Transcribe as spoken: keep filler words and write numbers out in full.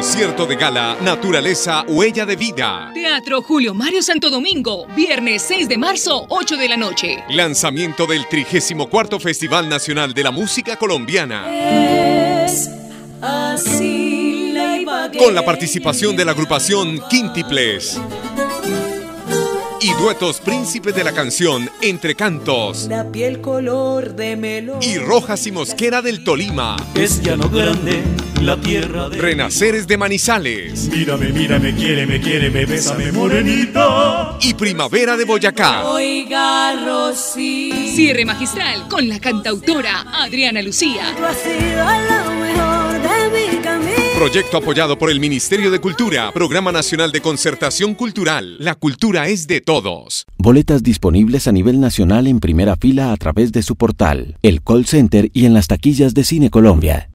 Concierto de gala Naturaleza Huella de Vida. Teatro Julio Mario Santo Domingo, viernes seis de marzo, ocho de la noche. Lanzamiento del trigésimo cuarto Festival Nacional de la Música Colombiana. Es así la Ibagué. Con la participación de la agrupación Quíntiples y duetos Príncipe de la Canción, Entre Cantos, La piel color de melón y Rojas y Mosquera del Tolima. Es llano grande, la tierra de... Renaceres de Manizales. Mírame, mírame, quiere, me quiere, me bésame, morenita. Y Primavera de Boyacá. Oiga, Rosy, Cierre magistral con la cantautora Adriana Lucía. tú has sido lo mejor de mi camino. Proyecto apoyado por el Ministerio de Cultura, Programa Nacional de Concertación Cultural. La cultura es de todos. Boletas disponibles a nivel nacional en primera fila a través de su portal, el call center y en las taquillas de Cine Colombia.